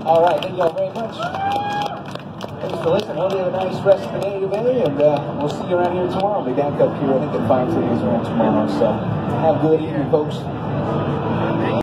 All right, thank you all very much. Thanks for listening. Hope you have a nice rest of the day today, and we'll see you around here tomorrow. I'll be back up here, I think, at 5:30 around tomorrow. So have a good evening, folks.